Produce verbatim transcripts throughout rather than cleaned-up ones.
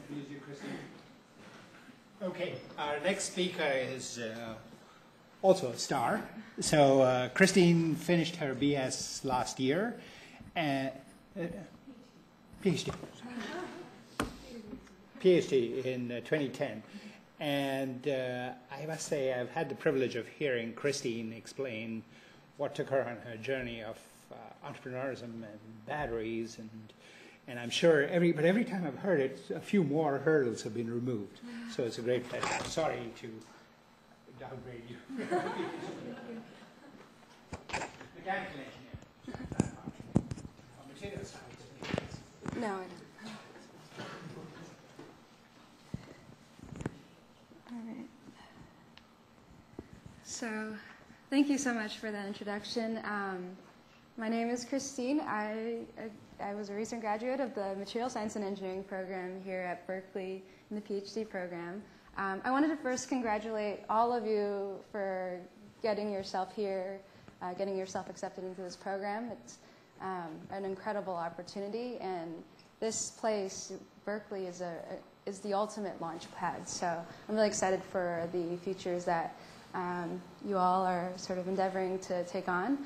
introduce you, Christine. Okay, our next speaker is uh, also a star. So uh, Christine finished her B S last year, and uh, PhD, PhD in uh, twenty ten. And uh, I must say I've had the privilege of hearing Christine explain what took her on her journey of uh, entrepreneurism and batteries, and and I'm sure every but every time I've heard it, a few more hurdles have been removed. So it's a great pleasure. I'm sorry to downgrade you. Mechanical engineer. Or material science. No, I don't. All right. So, thank you so much for that introduction. Um, my name is Christine. I, I, I was a recent graduate of the Material Science and Engineering program here at Berkeley in the PhD program. Um, I wanted to first congratulate all of you for getting yourself here, uh, getting yourself accepted into this program. It's um, an incredible opportunity, and this place, Berkeley, is, a, a, is the ultimate launch pad. So I'm really excited for the futures that um, you all are sort of endeavoring to take on.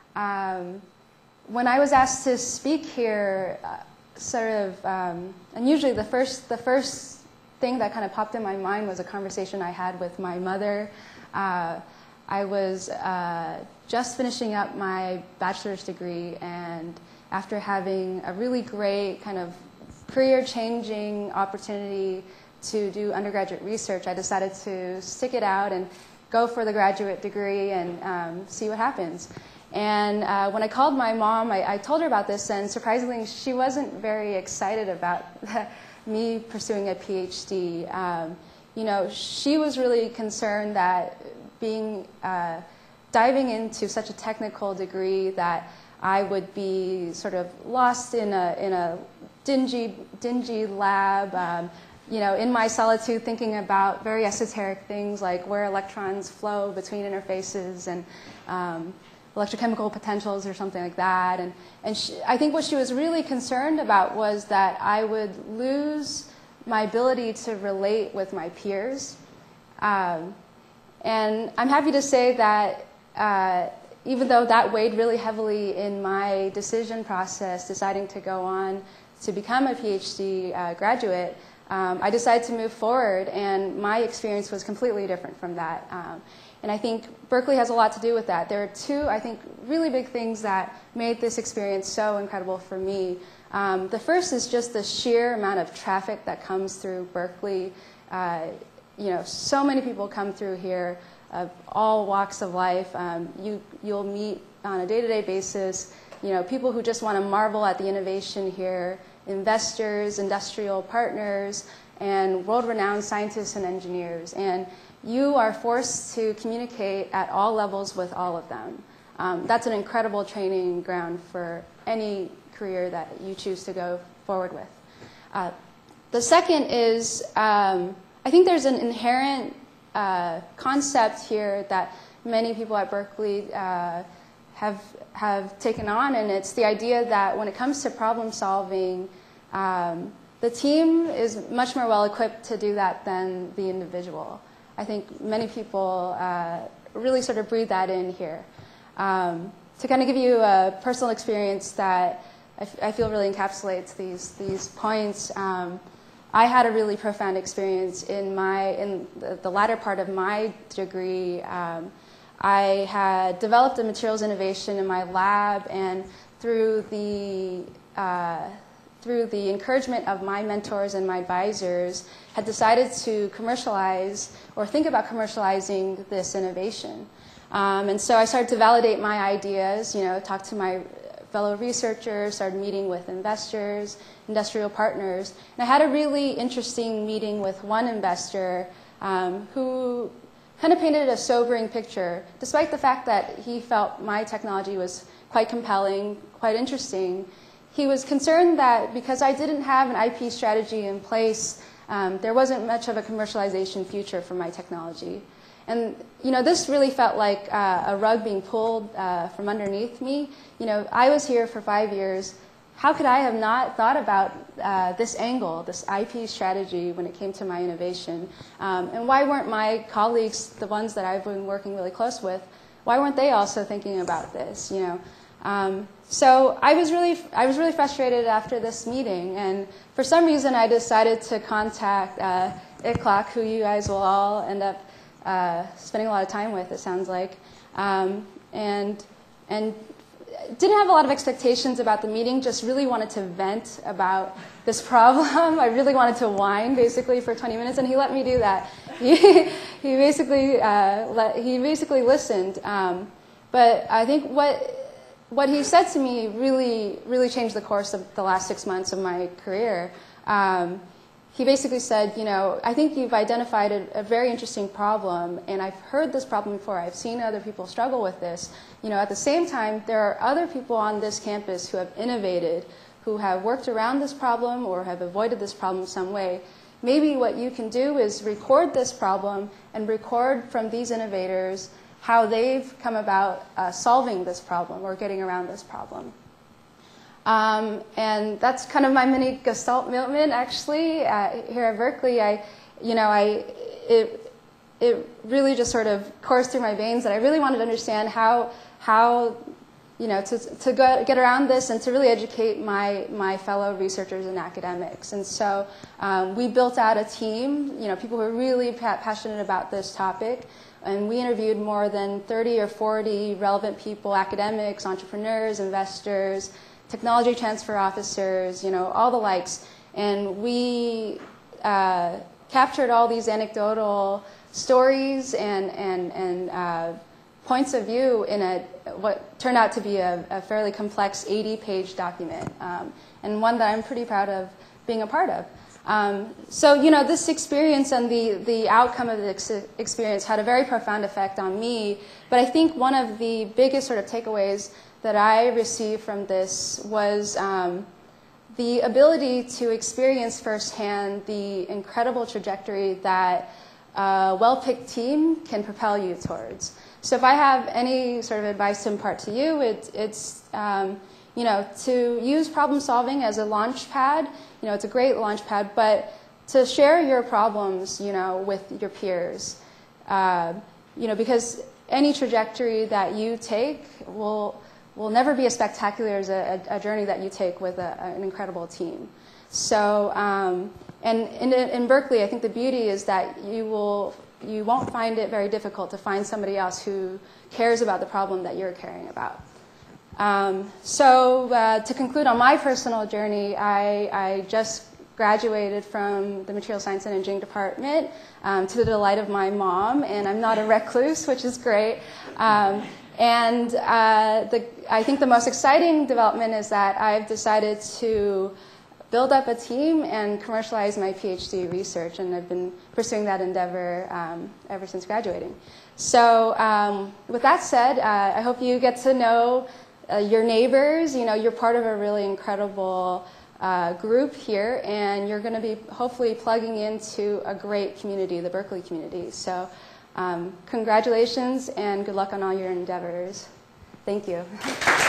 Um, when I was asked to speak here, uh, sort of, um, and usually the first, the first thing that kind of popped in my mind was a conversation I had with my mother. Uh, I was uh, just finishing up my bachelor's degree, and after having a really great kind of career-changing opportunity to do undergraduate research, I decided to stick it out and go for the graduate degree and um, see what happens. And uh, when I called my mom, I, I told her about this, and surprisingly, she wasn't very excited about me pursuing a PhD. Um, you know, she was really concerned that being uh, diving into such a technical degree that I would be sort of lost in a in a dingy dingy lab. Um, you know, in my solitude, thinking about very esoteric things like where electrons flow between interfaces and um, electrochemical potentials or something like that. And, and she, I think what she was really concerned about was that I would lose my ability to relate with my peers. Um, and I'm happy to say that uh, even though that weighed really heavily in my decision process, deciding to go on to become a PhD uh, graduate, um, I decided to move forward, and my experience was completely different from that. Um, And I think Berkeley has a lot to do with that. There are two, I think, really big things that made this experience so incredible for me. Um, the first is just the sheer amount of traffic that comes through Berkeley. Uh, you know, so many people come through here of all walks of life. Um, you, you'll meet on a day-to-day basis, you know, people who just want to marvel at the innovation here, investors, industrial partners, and world-renowned scientists and engineers. And you are forced to communicate at all levels with all of them. Um, that's an incredible training ground for any career that you choose to go forward with. Uh, the second is, um, I think there's an inherent uh, concept here that many people at Berkeley uh, have, have taken on, and it's the idea that when it comes to problem solving, um, the team is much more well equipped to do that than the individual. I think many people uh, really sort of breathe that in here. Um, to kind of give you a personal experience that I, f I feel really encapsulates these, these points, um, I had a really profound experience in, my, in the, the latter part of my degree. Um, I had developed a materials innovation in my lab, and through the uh, through the encouragement of my mentors and my advisors, had decided to commercialize or think about commercializing this innovation. Um, and so I started to validate my ideas, you know, talk to my fellow researchers, started meeting with investors, industrial partners. And I had a really interesting meeting with one investor um, who kind of painted a sobering picture, despite the fact that he felt my technology was quite compelling, quite interesting. He was concerned that because I didn't have an I P strategy in place, um, there wasn't much of a commercialization future for my technology. And you know, this really felt like uh, a rug being pulled uh, from underneath me. You know, I was here for five years how could I have not thought about uh, this angle, this I P strategy when it came to my innovation? Um, and why weren't my colleagues, the ones that I've been working really close with, why weren't they also thinking about this, you know? Um, so I was really, I was really frustrated after this meeting, and for some reason I decided to contact uh, I C L A C, who you guys will all end up uh, spending a lot of time with, it sounds like, um, and and didn't have a lot of expectations about the meeting. Just really wanted to vent about this problem. I really wanted to whine basically for twenty minutes, and he let me do that. He, he basically uh, let, he basically listened, um, but I think what. What he said to me really, really changed the course of the last six months of my career. Um, he basically said, you know, I think you've identified a, a very interesting problem, and I've heard this problem before. I've seen other people struggle with this. You know, at the same time, there are other people on this campus who have innovated, who have worked around this problem or have avoided this problem in some way. Maybe what you can do is record this problem and record from these innovators how they've come about uh, solving this problem or getting around this problem. Um, and that's kind of my mini Gestalt moment, actually. Uh, here at Berkeley, I, you know, I, it, it really just sort of coursed through my veins that I really wanted to understand how, how you know, to, to go, get around this and to really educate my, my fellow researchers and academics. And so um, we built out a team, you know, people who are really pa passionate about this topic. And we interviewed more than thirty or forty relevant people, academics, entrepreneurs, investors, technology transfer officers, you know, all the likes. And we uh, captured all these anecdotal stories and, and, and uh, points of view in a, what turned out to be a, a fairly complex eighty page document, um, and one that I'm pretty proud of being a part of. Um, so, you know, this experience and the, the outcome of the ex experience had a very profound effect on me, but I think one of the biggest sort of takeaways that I received from this was um, the ability to experience firsthand the incredible trajectory that a well-picked team can propel you towards. So if I have any sort of advice to impart to you, it, it's, um, you know, to use problem solving as a launch pad. You know, it's a great launch pad, but to share your problems, you know, with your peers. Uh, you know, because any trajectory that you take will, will never be as spectacular as a, a, a journey that you take with a, an incredible team. So, um, and in, in Berkeley, I think the beauty is that you will, you won't find it very difficult to find somebody else who cares about the problem that you're caring about. Um, so uh, to conclude on my personal journey, I, I just graduated from the Material Science and Engineering department um, to the delight of my mom, and I'm not a recluse, which is great. Um, and uh, the, I think the most exciting development is that I've decided to build up a team and commercialize my PhD research, and I've been pursuing that endeavor um, ever since graduating. So um, with that said, uh, I hope you get to know Uh, your neighbors. You know, you're part of a really incredible uh, group here, and you're going to be hopefully plugging into a great community, the Berkeley community. So um, congratulations and good luck on all your endeavors. Thank you.